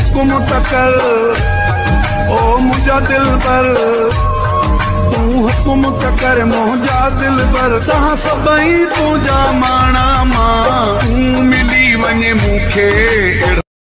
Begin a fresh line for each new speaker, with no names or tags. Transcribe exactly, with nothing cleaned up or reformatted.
हुकुम तकर ओ मुझा दिल पर तू हुकुम तकर मुझा दिल पर तहां सभई तुझा माणा मां तू मिली वञे मूंखे